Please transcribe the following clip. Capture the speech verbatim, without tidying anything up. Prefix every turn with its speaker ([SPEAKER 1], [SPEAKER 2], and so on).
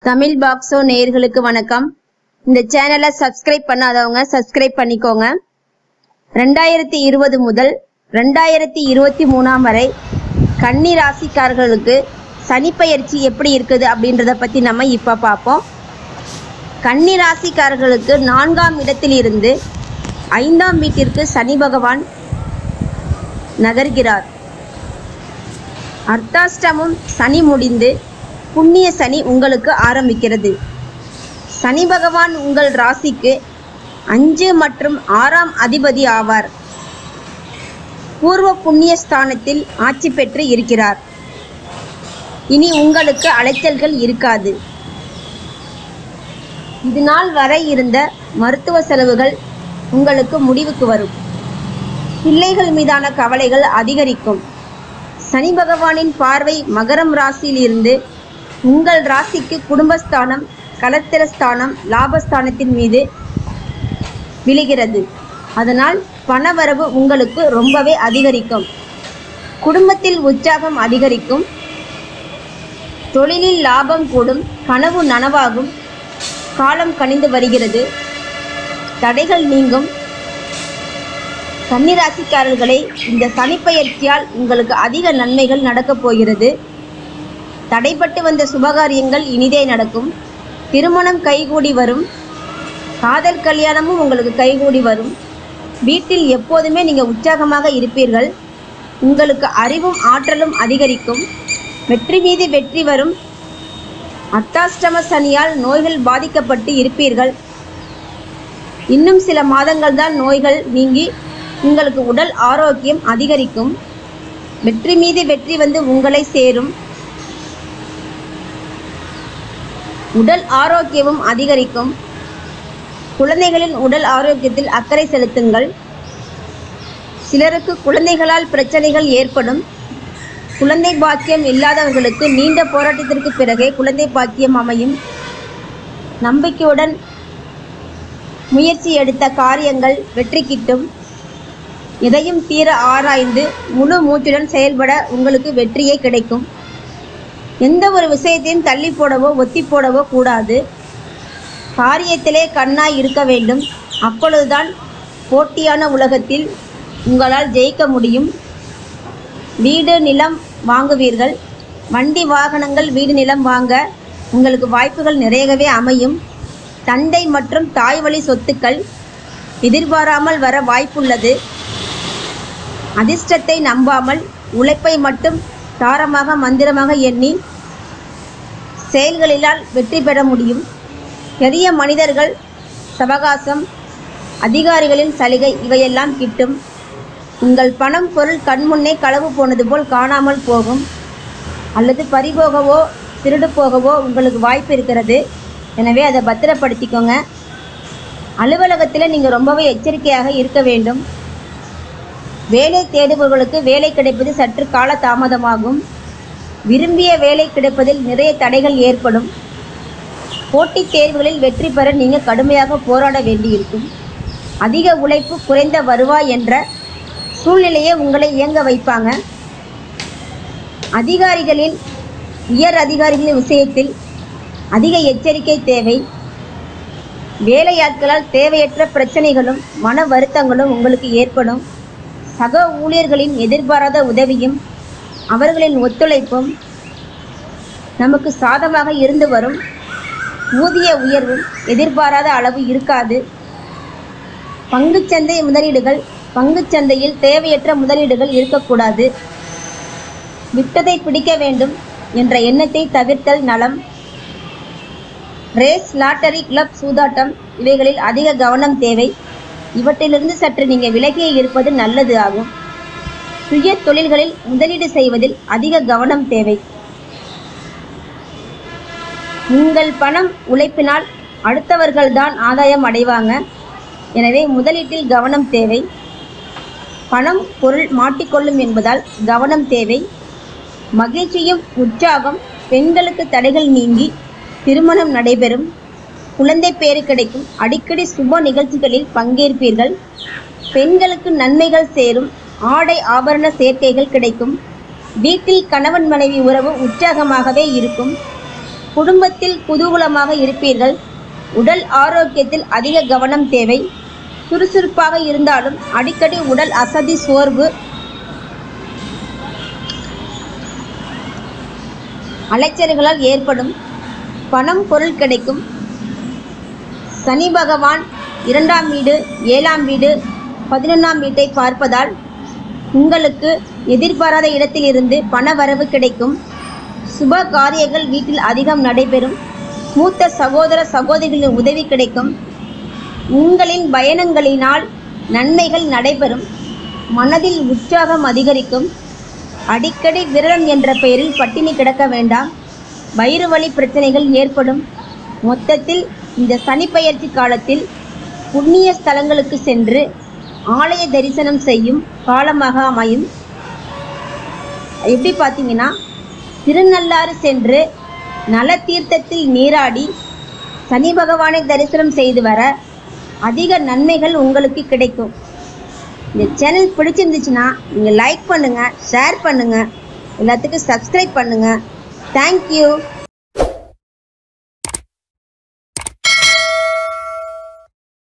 [SPEAKER 1] தமிழ் பாக்ஸோ நேயர்களுக்கு வணக்கம். இந்த சேனலை சப்ஸ்கிரைப் பண்ணாதவங்க சப்ஸ்கிரைப் பண்ணிக்கோங்க. ரெண்டாயிரத்தி இருபது முதல் ரெண்டாயிரத்தி இருபத்தி மூணாம் வரை கன்னி ராசிக்காரர்களுக்கு சனிப்பெயர்ச்சி எப்படி இருக்குது அப்படின்றத பற்றி நம்ம இப்போ பார்ப்போம். கன்னி ராசிக்காரர்களுக்கு நான்காம் இடத்திலிருந்து ஐந்தாம் வீட்டிற்கு சனி பகவான் நகர்கிறார். அர்த்தாஷ்டமம் சனி முடிந்து புண்ணிய சனி உங்களுக்கு ஆரம்பிக்கிறது. சனி பகவான் உங்கள் ராசிக்கு அஞ்சு மற்றும் ஆறாம் அதிபதி ஆவார். பூர்வ புண்ணிய ஸ்தானத்தில் ஆட்சி பெற்று இருக்கிறார். இனி உங்களுக்கு அலைச்சல்கள் இருக்காது. இது நாள் வரை இருந்த மருத்துவ செலவுகள் உங்களுக்கு முடிவுக்கு வரும். பிள்ளைகள் மீதான கவலைகள் அதிகரிக்கும். சனி பகவானின் பார்வை மகரம் ராசியில் இருந்து உங்கள் ராசிக்கு குடும்பஸ்தானம், கலத்திரஸ்தானம், லாபஸ்தானத்தின் மீது விழுகிறது. அதனால் பணவரவு உங்களுக்கு ரொம்பவே அதிகரிக்கும். குடும்பத்தில் உற்சாகம் அதிகரிக்கும். தொழிலில் லாபம் கூடும். கனவு நனவாகும். காலம் கனிந்து வருகிறது. தடைகள் நீங்கும். கன்னிராசிக்காரர்களை இந்த சனிப்பெயர்ச்சியால் உங்களுக்கு அதிக நன்மைகள் நடக்கப் போகிறது. தடைப்பட்டு வந்த சுபகாரியங்கள் இனிதே நடக்கும். திருமணம் கைகூடி வரும். காதல் கல்யாணமும் உங்களுக்கு கைகூடி வரும். வீட்டில் எப்போதுமே நீங்கள் உற்சாகமாக இருப்பீர்கள். உங்களுக்கு அறிவும் ஆற்றலும் அதிகரிக்கும். வெற்றி மீது வெற்றி வரும். அர்த்தாஷ்டம சனியால் நோய்கள் பாதிக்கப்பட்டு இருப்பீர்கள். இன்னும் சில மாதங்கள் தான் நோய்கள் நீங்கி உங்களுக்கு உடல் ஆரோக்கியம் அதிகரிக்கும். வெற்றி மீது வெற்றி வந்து உங்களை சேரும். உடல் ஆரோக்கியமும் அதிகரிக்கும். குழந்தைகளின் உடல் ஆரோக்கியத்தில் அக்கறை செலுத்துங்கள். சிலருக்கு குழந்தைகளால் பிரச்சனைகள் ஏற்படும். குழந்தை பாக்கியம் இல்லாதவர்களுக்கு நீண்ட போராட்டத்திற்கு பிறகே குழந்தை பாக்கியம் அமையும். நம்பிக்கையுடன் முயற்சி எடுத்த காரியங்கள் வெற்றி கிட்டும். எதையும் தீர ஆராய்ந்து முழு மூச்சுடன் செயல்பட உங்களுக்கு வெற்றியே கிடைக்கும். எந்த ஒரு விஷயத்தையும் தள்ளி போடவோ ஒத்தி போடவோ கூடாது. காரியத்திலே கண்ணாய் இருக்க வேண்டும். அப்பொழுதுதான் போட்டியான உலகத்தில் உங்களால் ஜெயிக்க முடியும். வீடு நிலம் வாங்குவீர்கள். வண்டி வாகனங்கள் வீடு நிலம் வாங்க உங்களுக்கு வாய்ப்புகள் நிறையவே அமையும். தந்தை மற்றும் தாய் வழி சொத்துக்கள் எதிர்பாராமல் வர வாய்ப்புள்ளது. அதிர்ஷ்டத்தை நம்பாமல் உழைப்பை மட்டும் தாரமாக மந்திரமாக எண்ணி செயல்களிலால் வெற்றி பெற முடியும். பெரிய மனிதர்கள் சவகாசம், அதிகாரிகளின் சலுகை இவையெல்லாம் கிட்டும். உங்கள் பணம் பொருள் கண்முன்னே களவு போனது போல் காணாமல் போகும். அல்லது பறிபோகவோ திருடு போகவோ உங்களுக்கு வாய்ப்பு இருக்கிறது. எனவே அதை பத்திரப்படுத்திக்கோங்க. அலுவலகத்தில் நீங்கள் ரொம்பவே எச்சரிக்கையாக இருக்க வேண்டும். வேலை தேடுபவர்களுக்கு வேலை கிடைப்பது சற்று கால தாமதமாகும். விரும்பிய வேலை கிடைப்பதில் நிறைய தடைகள் ஏற்படும். போட்டித் தேர்வுகளில் வெற்றி பெற நீங்கள் கடுமையாக போராட வேண்டியிருக்கும். அதிக உழைப்பு, குறைந்த வருவாய் என்ற சூழ்நிலையை உங்களை இயங்க வைப்பாங்க. அதிகாரிகளின் உயர் அதிகாரிகளின் விஷயத்தில் அதிக எச்சரிக்கை தேவை. வேலையாட்களால் தேவையற்ற பிரச்சனைகளும் மன வருத்தங்களும் உங்களுக்கு ஏற்படும். சக ஊழியர்களின் எதிர்பாராத உதவியும் அவர்களின் ஒத்துழைப்பும் நமக்கு சாதமாக இருந்து வரும். ஊதிய உயர்வும் எதிர்பாராத அளவு இருக்காது. பங்குச்சந்தை முதலீடுகள் பங்குச்சந்தையில் தேவையற்ற முதலீடுகள் இருக்கக்கூடாது. விட்டதை பிடிக்க வேண்டும் என்ற எண்ணத்தை தவிர்த்தல் நலம். ரேஸ், லாட்டரி, கிளப், சூதாட்டம் இவைகளில் அதிக கவனம் தேவை. இவற்றிலிருந்து சற்று நீங்கள் விலகியே இருப்பது நல்லது ஆகும். சுய தொழில்களில் முதலீடு செய்வதில் அதிக கவனம் தேவை. உங்கள் பணம் உழைப்பினால் அடுத்தவர்கள்தான் ஆதாயம் அடைவாங்க. எனவே முதலீட்டில் கவனம் தேவை. பணம் பொருள் மாட்டிக்கொள்ளும் என்பதால் கவனம் தேவை. மகிழ்ச்சியும் உற்சாகம். பெண்களுக்கு தடைகள் நீங்கி திருமணம் நடைபெறும். குழந்தை பேறு கிடைக்கும். அடிக்கடி சுப நிகழ்ச்சிகளில் பங்கேற்பீர்கள். பெண்களுக்கு நன்மைகள் சேரும். ஆடை ஆபரண சேர்க்கைகள் கிடைக்கும். வீட்டில் கணவன் மனைவி உறவு உற்சாகமாகவே இருக்கும். குடும்பத்தில் குதூகலமாக இருப்பீர்கள். உடல் ஆரோக்கியத்தில் அதிக கவனம் தேவை. சுறுசுறுப்பாக இருந்தாலும் அடிக்கடி உடல் அசதி, சோர்வு, அலைச்சல்களால் ஏற்படும். பணம், பொருள் கிடைக்கும். சனி பகவான் இரண்டாம் வீடு, ஏழாம் வீடு, பதினொன்றாம் வீட்டை பார்ப்பதால் உங்களுக்கு எதிர்பாராத இடத்திலிருந்து பண வரவு கிடைக்கும். சுப காரியங்கள் வீட்டில் அதிகம் நடைபெறும். மூத்த சகோதர சகோதரிகளின் உதவி கிடைக்கும். உங்களின் பயணங்களினால் நன்மைகள் நடைபெறும். மனதில் உற்சாகம் அதிகரிக்கும். அடிக்கடி விரதம் என்ற பெயரில் பட்டினி கிடக்க வேண்டாம். வயிறு வலி பிரச்சனைகள் ஏற்படும். மொத்தத்தில் இந்த சனிப்பெயர்ச்சி காலத்தில் புண்ணிய ஸ்தலங்களுக்கு சென்று ஆலய தரிசனம் செய்யும் காலமாக அமையும். எப்படி பார்த்தீங்கன்னா, திருநள்ளாறு சென்று நல தீர்த்தத்தில் நீராடி சனி பகவானை தரிசனம் செய்து வர அதிக நன்மைகள் உங்களுக்கு கிடைக்கும். இந்த சேனல் பிடிச்சிருந்துச்சுன்னா நீங்கள் லைக் பண்ணுங்கள், ஷேர் பண்ணுங்கள், எல்லாத்துக்கும் சப்ஸ்கிரைப் பண்ணுங்கள். தேங்க்யூ.